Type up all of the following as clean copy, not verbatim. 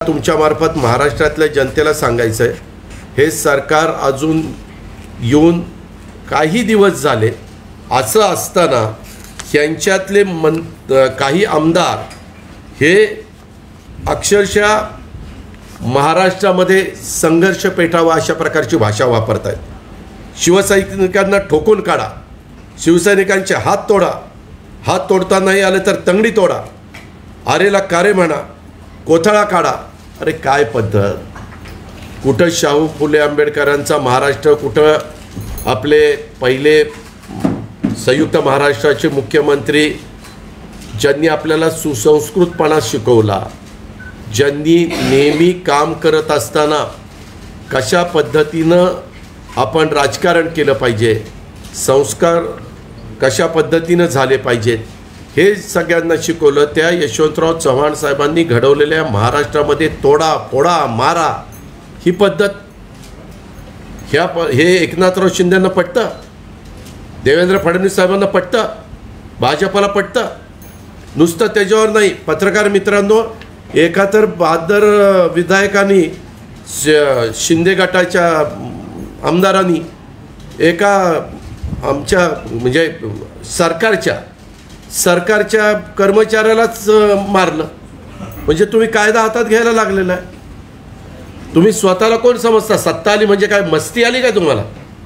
तुमच्या मार्फत महाराष्ट्रातल्या जनतेला सांगायचं आहे, हे सरकार अजून येऊन काही दिवस झाले. असं असताना यांच्यातले काही आमदार हे अक्षरशः महाराष्ट्रामध्ये संघर्ष पेटावा अशा प्रकारची भाषा वापरत आहेत. शिवसैनिकांना ठोकून काढा, शिवसैनिकांचे हात तोडा, हात तोडता नाही आले तर तंगडी तोडा, आरेला कारे म्हणा, कोथळा काढा. अरे काय पद्धत! कुठं शाहू फुले आंबेडकरांचा महाराष्ट्र, कुठं आपले पहिले संयुक्त महाराष्ट्राचे मुख्यमंत्री ज्यांनी आपल्याला सुसंस्कृतपणा शिकवला, ज्यांनी नेहमी काम करत असताना कशा पद्धतीनं आपण राजकारण केलं पाहिजे, संस्कार कशा पद्धतीनं झाले पाहिजेत, हे सगळ्यांना शिकवलं. त्या यशवंतराव चव्हाण साहेबांनी घडवलेल्या महाराष्ट्रामध्ये तोडा फोडा मारा ही पद्धत हे एकनाथराव शिंदेंना पटतं, देवेंद्र फडणवीस साहेबांना पटतं, भाजपला पटतं. नुसतं त्याच्यावर नाही, पत्रकार मित्रांनो, एका तर बहादर विधायकांनी शिंदे गटाच्या आमदारांनी एका आमच्या म्हणजे सरकारच्या कर्मचाऱ्यालाच मारलं. म्हणजे तुम्ही कायदा हातात घ्यायला लागलेला आहे. तुम्ही स्वतःला कोण समजता? सत्ता आली म्हणजे काय मस्ती आली काय तुम्हाला?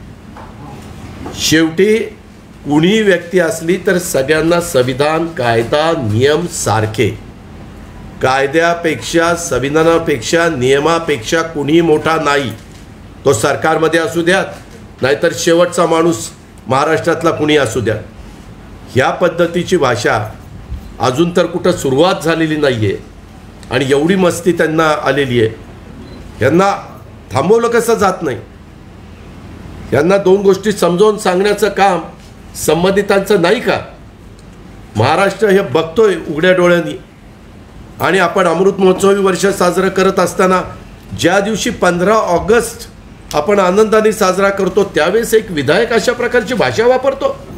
शेवटी कुणी व्यक्ती असली तर सगळ्यांना संविधान, कायदा, नियम सारखे. कायद्यापेक्षा, संविधानापेक्षा, नियमापेक्षा कुणी मोठा नाही. तो सरकारमध्ये असू द्यात, नाहीतर शेवटचा माणूस महाराष्ट्रातला कुणी असू द्या. ह्या पद्धतीची भाषा अजून तर कुठं सुरुवात झालेली नाही आहे आणि एवढी मस्ती त्यांना आलेली आहे. यांना थांबवलं कसं जात नाही. यांना दोन गोष्टी समजावून सांगण्याचं काम संबंधितांचं नाही का? महाराष्ट्र हे बघतोय उघड्या डोळ्यांनी. आणि आपण अमृत महोत्सवी वर्ष साजरं करत असताना ज्या दिवशी 15 ऑगस्ट आपण आनंदाने साजरा करतो त्यावेळेस एक विधायक अशा प्रकारची भाषा वापरतो.